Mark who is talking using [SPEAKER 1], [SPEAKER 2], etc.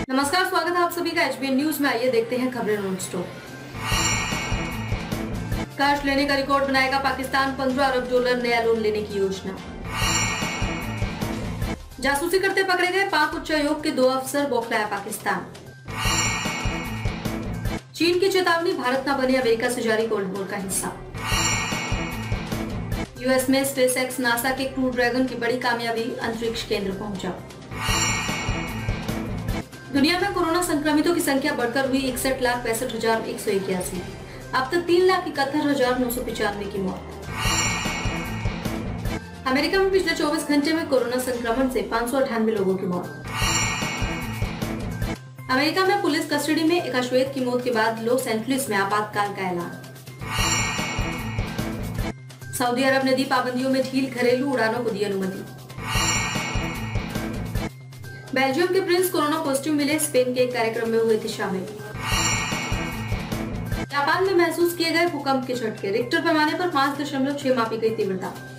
[SPEAKER 1] नमस्कार, स्वागत है आप सभी का एचबीएन न्यूज में। आइए देखते हैं खबरें नॉन स्टॉप। कर्ज लेने का रिकॉर्ड बनाएगा पाकिस्तान, 15 अरब डॉलर नया लोन लेने की योजना। जासूसी करते पकड़े गए पाक उच्चायोग के 2 अफसर, बौखलाया पाकिस्तान। चीन की चेतावनी, भारत न बने अमेरिका से जारी कोल्ड वॉर का हिस्सा। यूएस में स्पेसएक्स नासा के क्रू ड्रैगन की बड़ी कामयाबी, अंतरिक्ष केंद्र पहुंचा। दुनिया में कोरोना संक्रमितों की संख्या बढ़कर हुई 61,65,181। अब तक 3,71,995 की मौत। अमेरिका में पिछले 24 घंटे में कोरोना संक्रमण से 598 लोगों की मौत। अमेरिका में पुलिस कस्टडी में एक अश्वेत की मौत के बाद लॉस एंजलिस में आपातकाल का ऐलान। सऊदी अरब ने दी पाबंदियों में ढील, घरेलू उड़ानों को दी अनुमति। बेल्जियम के प्रिंस कोरोना पॉजिटिव मिले, स्पेन के एक कार्यक्रम में हुए थे शामिल। जापान में महसूस किए गए भूकंप के झटके, रिक्टर पैमाने पर 5.6 मापी गई तीव्रता।